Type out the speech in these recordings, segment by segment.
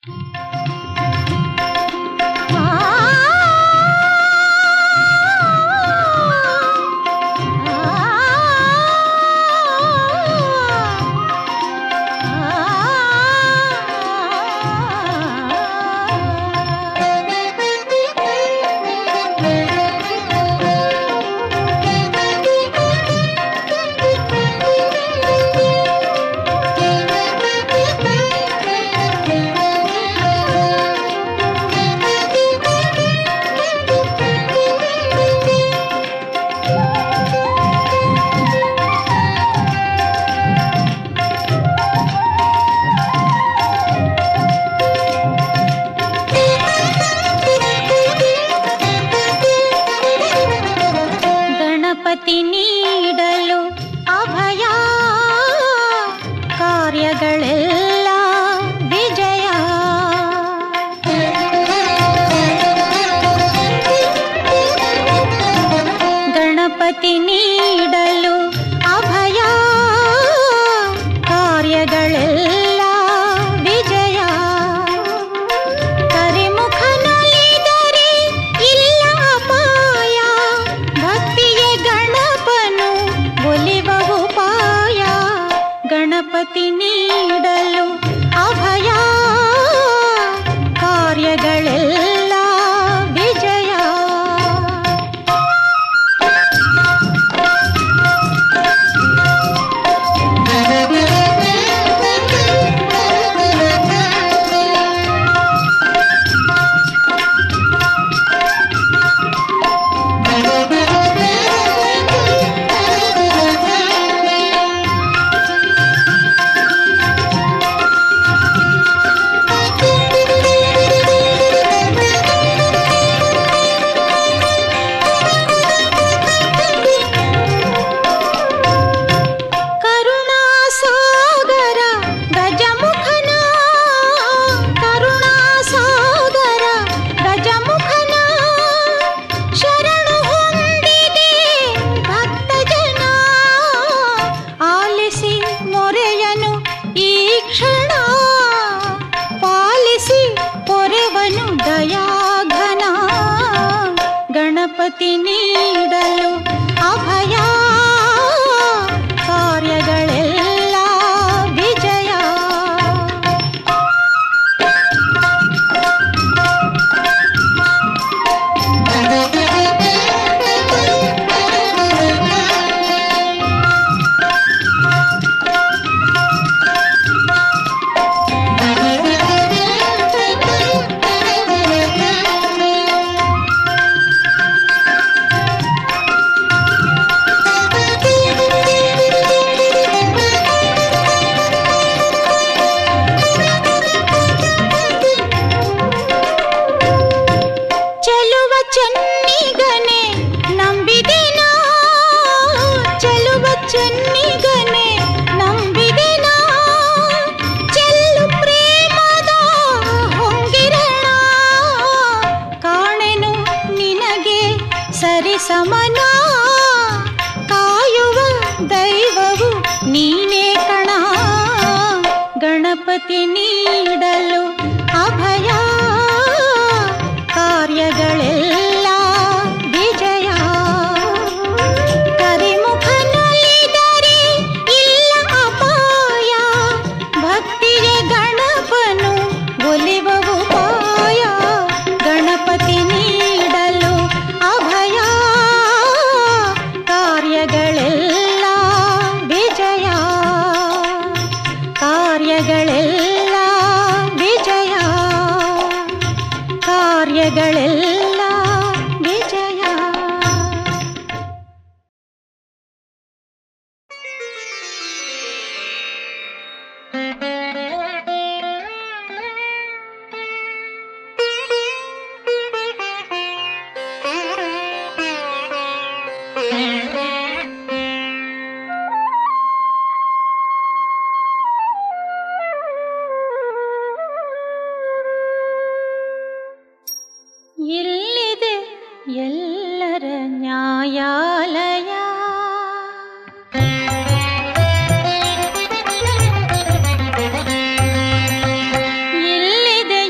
ಎಲ್ಲಿದೆ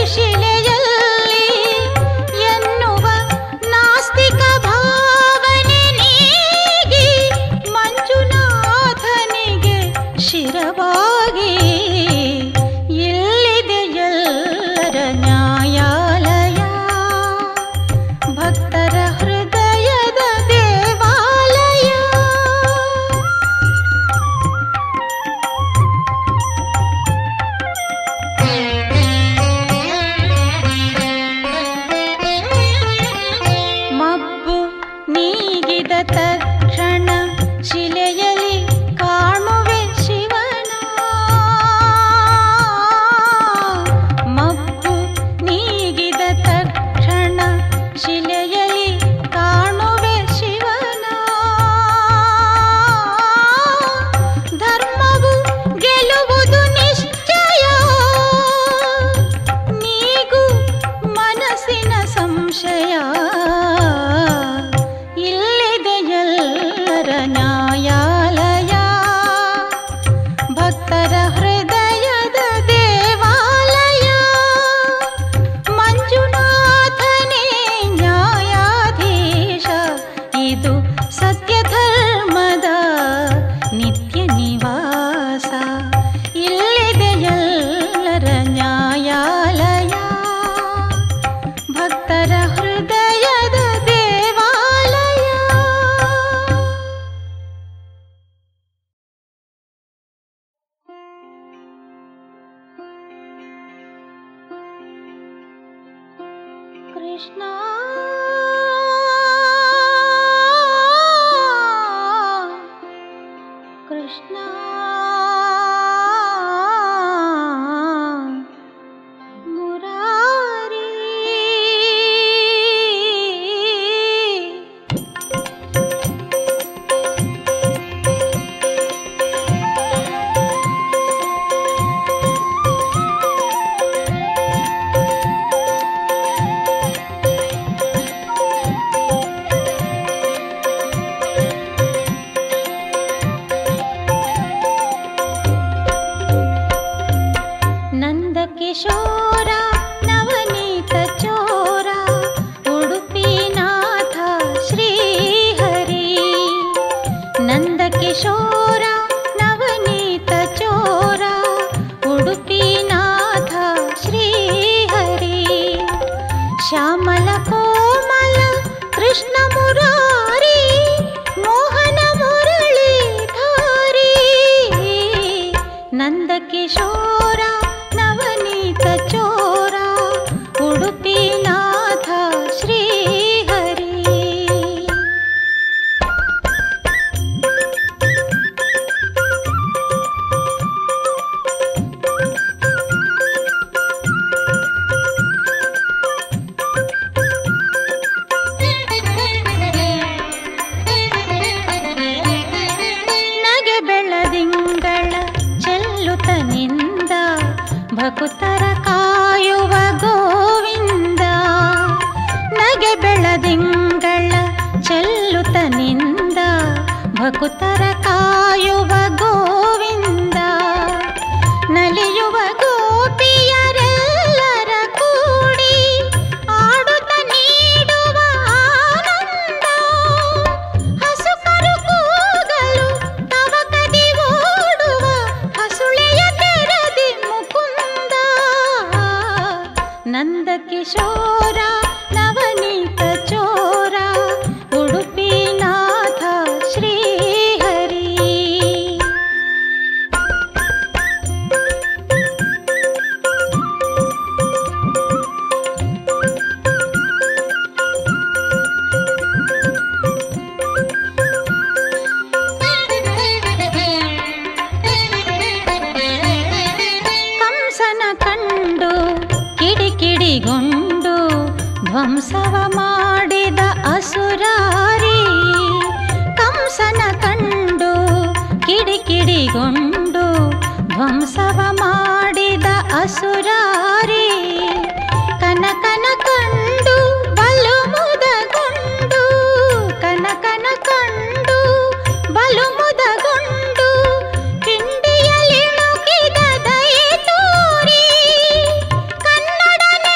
ಶಿಲೆಯಲ್ಲಿ ಎನ್ನುವ ನಾಸ್ತಿಕ ಭಾವನೆ ನೀಗಿ ಮಂಜುನಾಥನಿಗೆ ಶಿರವಾಗಿ ಇಲ್ಲಿದೆ ಎಲ್ಲರ ನ್ಯಾಯಾಲಯ, ಭಕ್ತರ ಹೃದಯದ ದೇವಾಲಯ. ಮಬ್ಬು ನೀಗಿದ ತಕ್ಷಣ ಶಿಲೆಯಲ್ಲಿ ಕಾಣುವೆ ಶಿವನ. ಮಬ್ಬು ನೀಗಿದ ತಕ್ಷಣ ಶಿಲೆಯಲ್ಲಿ ಕಾಣುವೆ ಶಿವನ. ಧರ್ಮವು ಗೆಲುವುದು ನಿಶ್ಚಯ, ನೀಗೂ ಮನಸ್ಸಿನ ಸಂಶಯ. ಇಲ್ಲಿದೆ ಎಲ್ಲರ ನ್ಯಾಯಾಲಯ, ಭಕ್ತರ ಹೃದಯದ ದೇವಾಲಯ. ಮಂಜುನಾಥನೇ ನ್ಯಾಯಾಧೀಶ, ಇದು ಸತ್ಯ ಧರ್ಮದ ನಿತ್ಯ ನಿವಾಸ. ಇಲ್ಲಿದೆ ಎಲ್ಲರ ನ್ಯಾಯಾಲಯ, ಭಕ್ತರ ಹೃದಯದ ದೇವಾಲಯ. ಕೃಷ್ಣ ಕೃಷ್ಣ ಮುರಾರಿ. ನಂದಕಿಶೋರ ನವನೀತ ಚೋರ ಉಡುಪಿನಾಥ ಶ್ರೀಹರಿ. ನಂದಕಿಶೋರ ನವನೀತ ಚೋರ ಉಡುಪಿನಾಥ ಶ್ರೀಹರಿ. ಶ್ಯಾಮಲ ಕೋಮಲ ಕೃಷ್ಣ ಮುರಾರಿ, ಮೋಹನ ಮುರಳೀಧಾರಿ. ನಂದಕಿಶೋರ ನವನೀತ ಚೋರ ಉಡುಪಿನಾಥ ಶ್ರೀಹರಿ. ನಗೆ ಬೆಳದಿಂಗಳ ಚೆಲ್ಲುತ್ತನಿಂದ ಭಕುತರ ಕಾಯುವ ಗೋವಿಂದ. ನಗೆ ಬೆಳದಿಂಗಳ ಚೆಲ್ಲುತ್ತನಿಂದ ಭಕುತರ ಕಾಯುವ ಗೋವಿಂದ. ನಲಿಯುವ ಗೋಪಿಯರೆಲ್ಲರ ಕೂಡಿ ಆಡುತ್ತ ನೀಡುವ ಆನಂದ. ಹಸುಕರು ಕೂಗಲು ತವಕದಿ ಓಡುವ ಹಸುಳೆಯ ತೆರದಿ ಮುಕುಂದ. ನಂದಕಿಶೋರ ನವನೀತ ಚೋರ ಉಡುಪಿನಾಥ ಶ್ರೀಹರಿ. ಕಂಸನ ಕಂಡು ಕಿಡಿಕಿಡಿಗೊಂಡು ಧ್ವಂಸವ ಮಾಡಿದ ಅಸುರಾರಿ. ಕಂಸನ ಕಂಡು ಕಿಡಿಕಿಡಿಗೊಂಡು ಧ್ವಂಸವ ಮಾಡಿದ ಅಸುರಾರಿ. ಕನಕನ ಕಂಡು ಬಲು ಮುದಗೊಂಡು, ಕನಕನ ಕಂಡು ಬಲು ಮುದಗೊಂಡು ಕಿಂಡಿಯಲಿಣುಕಿದ ದಯೆ ತೋರಿ. ಕನ್ನಡ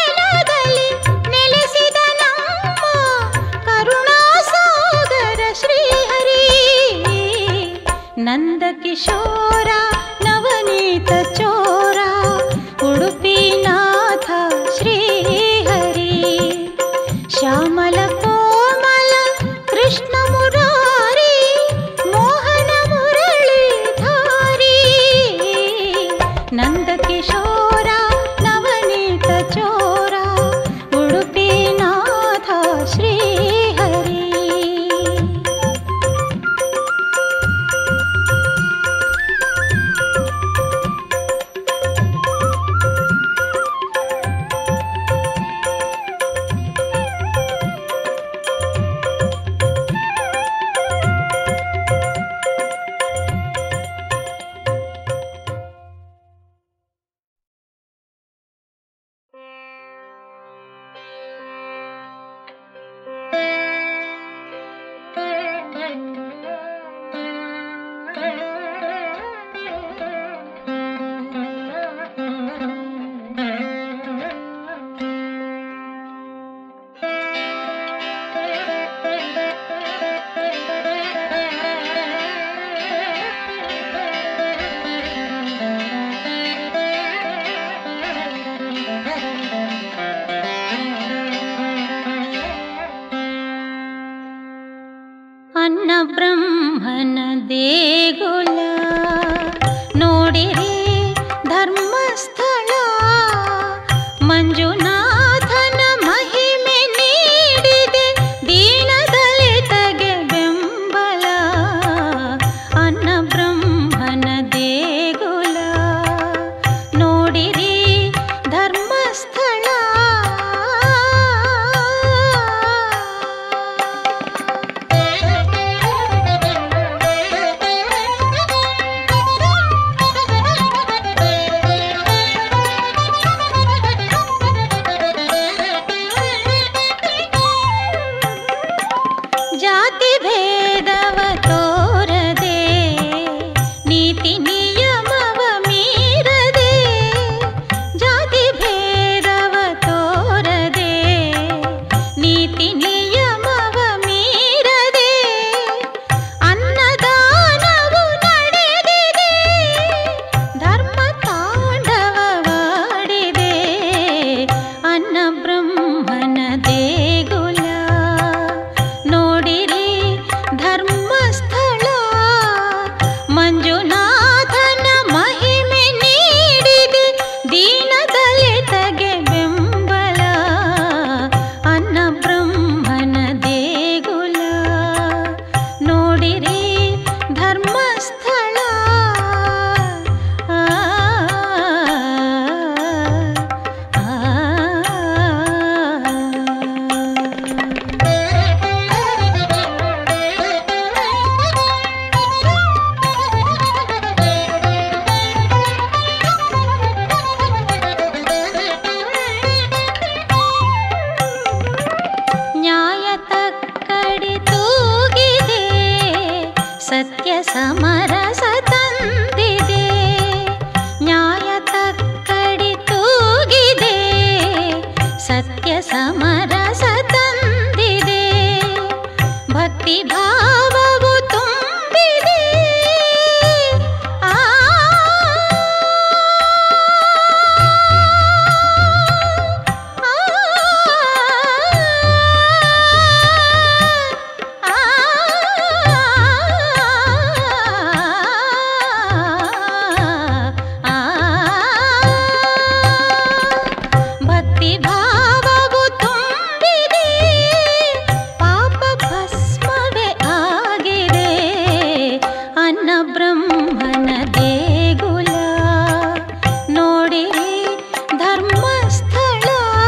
ಮಂಜುನಾಥನ ಮಹಿಮೆ ನೀಡಿದೆ ದೀನದಲಿತಗೆ ಬೆಂಬಲ ಅನ್ನ ಬ್ರಹ್ಮನ ದೇಗುಲ ನೋಡಿರಿ ಧರ್ಮಸ್ಥಳ ಜಾತಿ ಭೇದವ ತೋರದೆ ನೀತಿ ನಿಯಮವ ಮೀರದೆ ಜಾತಿ ಭೇದವ ತೋರದೆ ನೀತಿ ನಿಯಮವ ಮೀರದೆ ಅನ್ನದಾನವು ನಡೆದಿದೆ ಧರ್ಮ ತಾಂಡವವಾಡಿದೆ ಅನ್ನ ಬ್ರಹ್ಮನ ದೇಗುಲ ನೋಡಿರಿ ಧರ್ಮಸ್ಥಳ ಮಂಜುನಾಥನ ಮಹಿಮೆ ನೀಡಿದೆ ದೀನದಲಿತಗೆ ಬೆಂಬಲ ಅನ್ನ ಬ್ರಹ್ಮನ ದೇಗುಲ ನೋಡಿರಿ ಧರ್ಮಸ್ಥಳ ನ್ಯಾಯ ತಕ್ಕಡಿ ತೂಗಿದೆ ಸತ್ಯ ಸಮರಸ ತಂದಿದೆ ನ್ಯಾಯ ತಕ್ಕಡಿ ತೂಗಿದೆ ಸತ್ಯ ಸಮರಸ ತಂದಿದೆ ಭಕ್ತಿ ಭಾವವು ತುಂಬಿದೆ ಆ ಭಕ್ತಿ ಭಾವವು ತುಂಬಿದೆ ಪಾಪ ಭಸ್ಮವೇ ಆಗಿದೆ ಅನ್ನ ಬ್ರಹ್ಮನ ದೇಗುಲ ನೋಡಿರಿ ಧರ್ಮಸ್ಥಳ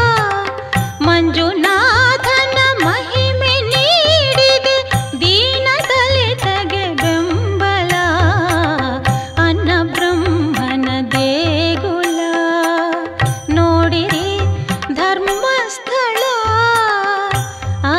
ಮಂಜುನಾಥನ ಮಹಿಮೆ ನೀಡಿದೆ ದೀನದಲಿತಗೆ ಬೆಂಬಲ ಅನ್ನ ಬ್ರಹ್ಮನ ದೇಗುಲ ನೋಡಿರಿ ಧರ್ಮಸ್ಥಳ ಆ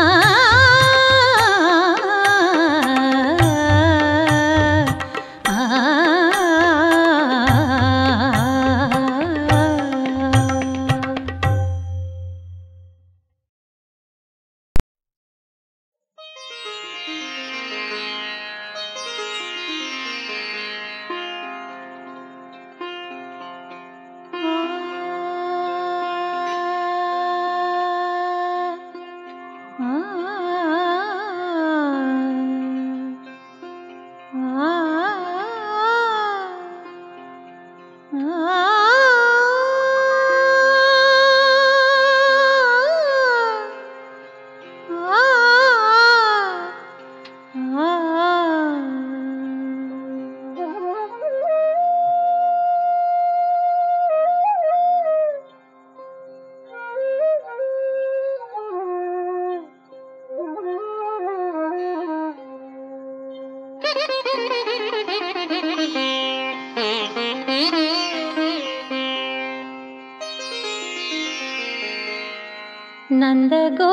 ನಂದ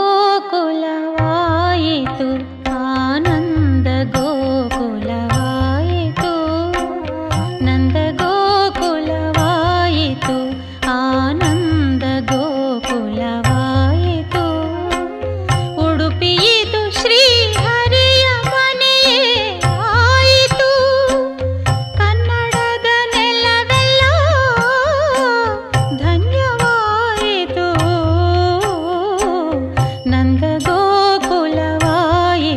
ಗೋಕುಲವಾಯಿತು ಆನಂದ ಗೋಕುಲವಾಯಿತು ನಂದ ಗೋಕುಲವಾಯಿತು ಆನಂದ ಗೋಕುಲವಾಯಿತು ಉಡುಪಿಯಿತು ಶ್ರೀಹರಿಯ ಮನೆಯೇ ಆಯಿತು ಕನ್ನಡದ ನೆಲವೆಲ್ಲ ಧನ್ಯವಾಯಿತು ನಂದ ಗೋಕುಲವಾಯಿತು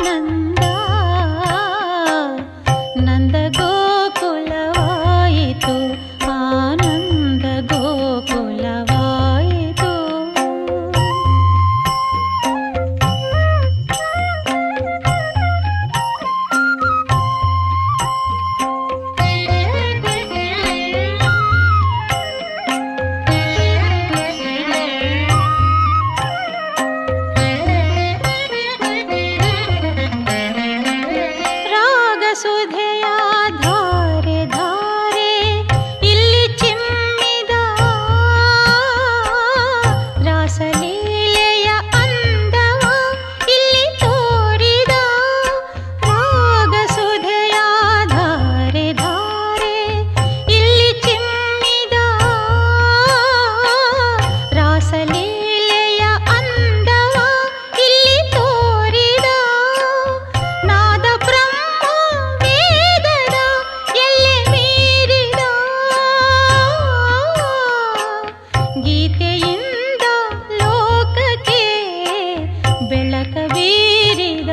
ಆನಂದ ನಂದ ಗೋಕುಲವಾಯಿತು ಆನಂದ ಗೋಕುಲವಾಯಿತು. ಸುಧೆಯ ಧಾರೆ ಧಾರೆ ಇಲ್ಲಿ ಚಿಮ್ಮಿದ ರಾಸಲೀಲೆಯ ಅಂದವ ಇಲ್ಲಿ ತೋರಿದ ರಾಗ ಸುಧೆಯ ಧಾರೆ ಧಾರೆ ಇಲ್ಲಿ ಚಿಮ್ಮಿದ ರಾಸಲೀಲೆಯ ಅಂದವ ಇಲ್ಲಿ ತೋರಿದ ನಾದ ಗೀತೆಯಿಂದ ಲೋಕಕ್ಕೆ ಬೆಳಕ ಬೀರಿದ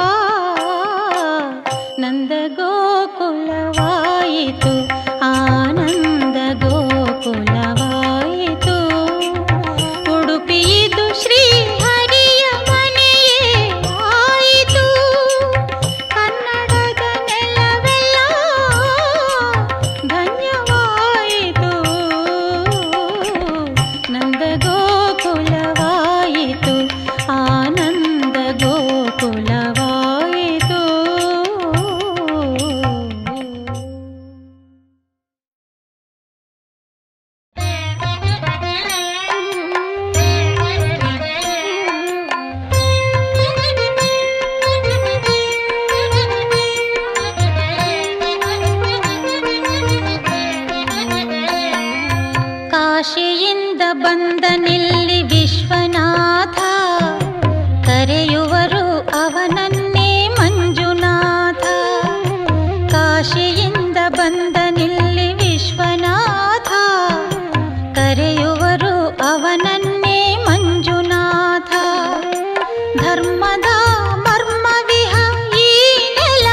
ನಂದ ಗೋಕುಲವಾಯಿತು ಆನಂದ ಗೋಕುಲವಾಯಿತು. ಉಡುಪಿಯಿದು ಶ್ರೀ ಹರಿಯ ಮನೆಯೇ ಆಯಿತು ಕನ್ನಡದ ನೆಲವೆಲ್ಲ ಧನ್ಯವಾಯಿತು ನಂದ ಗೋಕುಲವಾಯಿತು ಆನಂದ ಗೋಕುಲವಾಯಿತು. ಕಾಶಿಯಿಂದ ಬಂದನಿಲ್ಲಿ ವಿಶ್ವನಾಥ ಕರೆಯುವರು ಅವನನ್ನೇ ಮಂಜುನಾಥ. ಕಾಶಿಯಿಂದ ಬಂದನಿಲ್ಲಿ ವಿಶ್ವನಾಥ ಕರೆಯುವರು ಅವನನ್ನೇ ಮಂಜುನಾಥ. ಧರ್ಮದ ಮರ್ಮವಿಹ ಈ ನೆಲ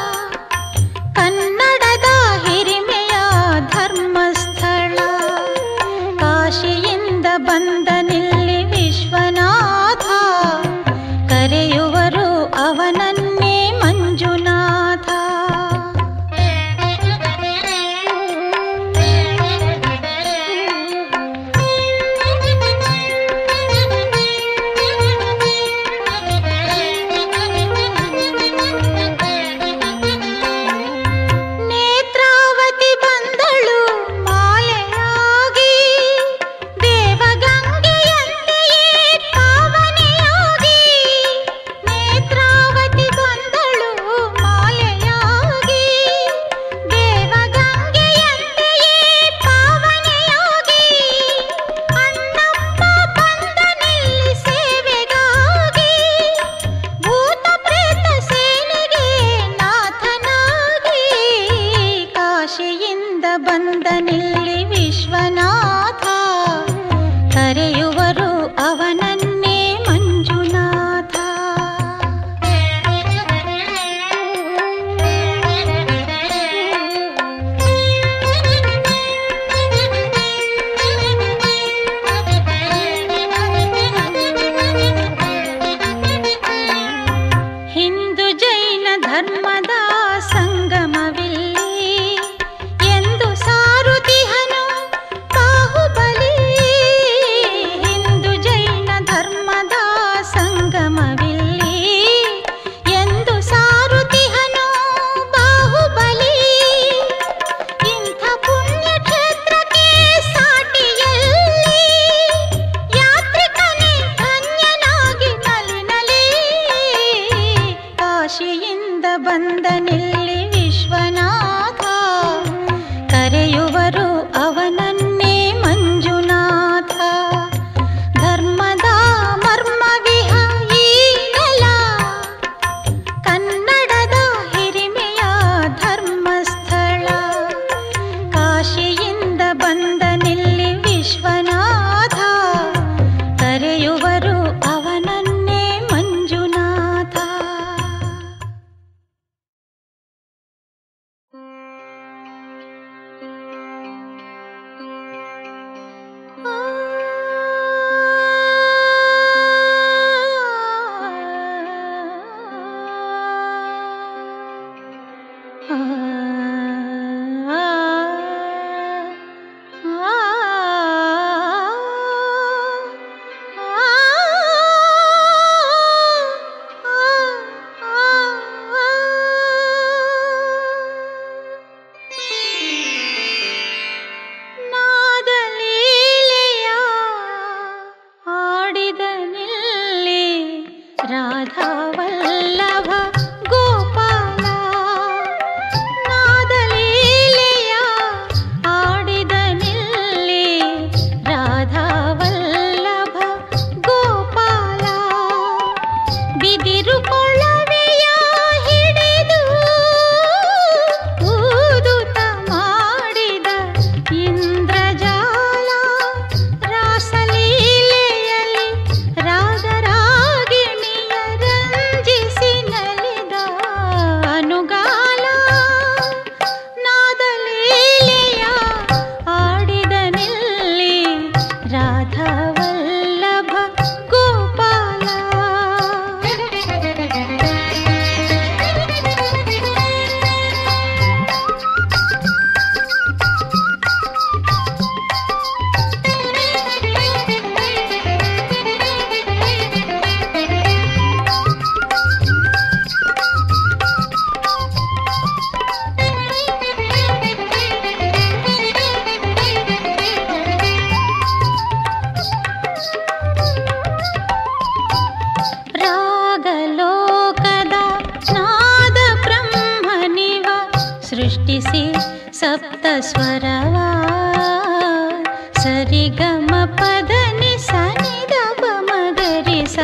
ಕನ್ನಡದ ಹಿರಿಮೆಯ ಧರ್ಮಸ್ಥಳ. ಕಾಶಿಯಿಂದ ಬಂದನಿಲ್ಲಿ ವಿಶ್ವನಾಥ ಕರೆಯುವರು ಅವನನ್ನೇ ಮಂಜುನಾಥ. ನೇತ್ರಾವತಿ ಬಂದಳು ಮಾಲೆಯಾಗಿ ದೇವಗಂಗೆಯಂತೆಯೇ ಪಾವನೆಯಾಗಿ. ನೇತ್ರಾವತಿ ಬಂದಳು ಮಾಲೆಯಾಗಿ ದೇವಗಂಗೆಯಂತೆಯೇ ಪಾವನೆಯಾಗಿ. ಅಣ್ಣಪ್ಪ ಬಂದನಿಲ್ಲಿ ಸೇವೆಗಾಗಿ ಭೂತ ಪ್ರೇತ ಸೇನೆಗೆ ನಾಥನಾಗಿ. ಕಾಶಿಯಿಂದ ಬಂದನಿಲ್ಲಿ ವಿಶ್ವನಾಥ ಕರೆಯುವರು ಅವನನ್ನೇ ಮಂಜುನಾಥ. ಹಿಂದೂ ಜೈನ ಧರ್ಮದ ಸಂಗಮವಿಲ್ಲಿ ಎಂದು ಸಾರುತಿಹನು ಬಾಹುಬಲಿ. ಹಿಂದೂ ಜೈನ ಧರ್ಮದ ಸಂಗಮವಿಲ್ಲಿ ಎಂದು ಸಾರುತಿಹನು ಬಾಹುಬಲಿ. ಇಂಥ ಪುಣ್ಯ ಕ್ಷೇತ್ರಕ್ಕೆ ಸಾಟಿಯಲ್ಲಿ ಯಾತ್ರಿಕನೇ ಧನ್ಯನಾಗಿ ನಲಿನಲಿ. ಕಾಶಿಯಿಂದ ಬಂದನಿಲ್ಲಿ ವಿಶ್ವನಾಥ ಕರೆಯುವರು ಅವನನ್ನೇ ಮಂಜುನಾಥ. ಧರ್ಮದ ಮರ್ಮವಿಹ ಈ ನೆಲ ಕನ್ನಡದ ಹಿರಿಮೆಯ ಧರ್ಮಸ್ಥಳ. ಕಾಶಿಯಿಂದ ಬಂದನಿಲ್ಲಿ ವಿಶ್ವನಾಥ ಕರೆಯುವರು ಅವನನ್ನೇ ಮಂಜುನಾಥ. ಸಪ್ತ ಸ್ವರವಾ ಸರಿಗಮ ಪದನಿ ಸನಿದ ಬಮಗರಿಸ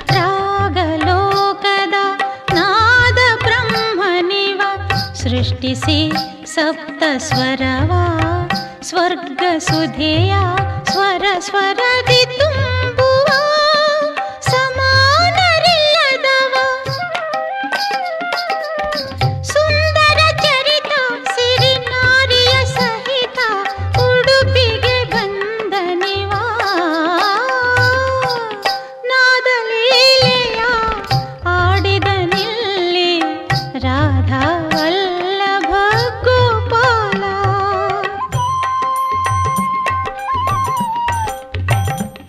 ರಾಗಲೋಕದ ನಾದ ಬ್ರಹ್ಮನಿವ ಸೃಷ್ಟಿಸಿ ಸಪ್ತ ಸ್ವರವಾ ಸ್ವರ್ಗ ಸುಧೆಯ ಸ್ವರ ಸ್ವರದಿ ತುಂಬುವ ಸಮಾನರಿಲ್ಲದವ ಸುಂದರ ಚರಿತ ಸಿರಿ ನಾರಿಯ ಸಹಿತ ಉಡುಪಿಗೆ ಬಂದನಿವ ನಾದಲೀಲೆಯ ಆಡಿದನಿಲ್ಲಿ ರಾಧಾ ವಲ್ಲಭ ಗೋಪಾಲ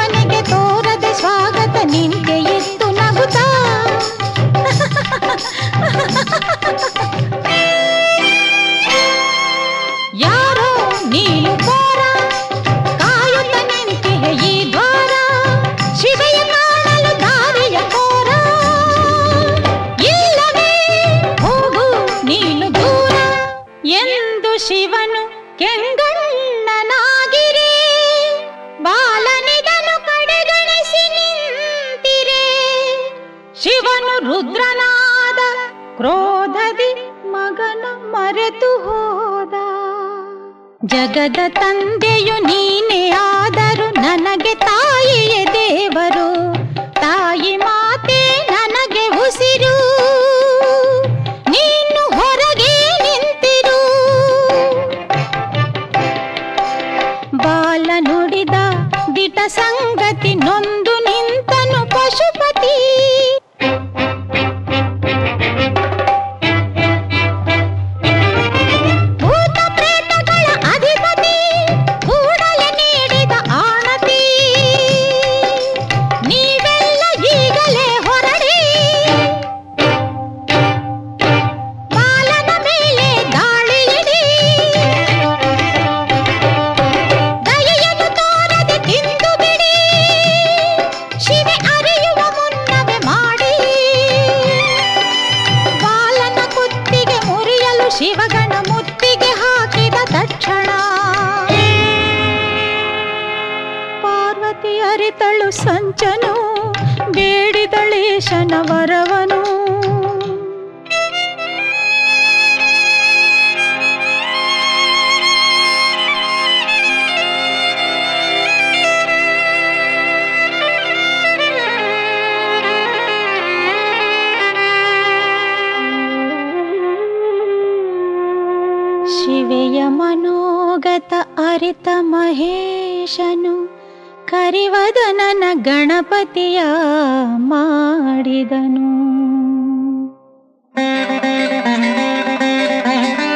ಮನೆಗೆ ತೋರದೆ ಸ್ವಾಗತ ನಿಂತೆ ಎತ್ತು ನಗುತ್ತಾ. ಯಾರೋ ನೀನು ಕೋರ ಕಾಯುತ್ತ ನಿಂತಿಹೆ ಈ ದ್ವಾರ, ಶಿವೆಯ ಕಾಣಲು ದಾರಿಯ ಕೋರ. ಇಲ್ಲವೇ ಹೋಗು ನೀನು ದೂರ ಎಂದು ಶಿವನು ಕೆಂಗಣ್ಣನಾಗಿರೇ, ಬಾಲನಿದನು ಕಡೆಗಣಿಸಿ ನಿಂತಿರೆ. ಶಿವನು ರುದ್ರನಾದ ಕ್ರೋಧದಿ ಮಗನ ಮರೆತು ಹೋದ. ಜಗದ ತಂದೆಯು ನೀನೇ ಆದರೂ ನನಗೆ ತಾಯಿಯೇ ದೇವರು, ತಾಯಿ ಮಾತೆ ನನಗೆ ಉಸಿರು, ನೀನು ಹೊರಗೆ ನಿಂತಿರು. ಬಾಲ ನುಡಿದ ದಿಟ ಸಂಗತಿ ನೊಂದು ನಿಂತನು ಪಶುಪತಿ. ಭೂತ ಪ್ರೇತಗಳ ಅಧಿಪತಿ ಕೂಡಲೇ ನೀಡಿದ ಆಣತಿ, ನೀವೆಲ್ಲ ಈಗಲೇ ಹೊರಡಿ ಬಾಲನ ಮೇಲೆ ದಾಳಿ ಇಡಿ. ದಯೆಯನ್ನು ತೋರದೆ ತಿಂದು ಬಿಡಿ, ಶಿವೆ ಅರಿಯುವ ಮುನ್ನವೇ ಮಾಡಿ. ಬಾಲನ ಕುತ್ತಿಗೆ ಮುರಿಯಲು ಶಿವಗಣ ಮುತ್ತಿಗೆ ಹಾಕಿದ ತಕ್ಷಣ, ಪಾರ್ವತಿ ಅರಿತಳು ಸಂಚನು, ಬೇಡಿದಳೇಶನ ವರವನು. ಶಿವೆಯ ಮನೋಗತ ಅರಿತ ಮಹೇಶನು ಕರಿವದನನ ಗಣಪತಿಯ ಮಾಡಿದನು.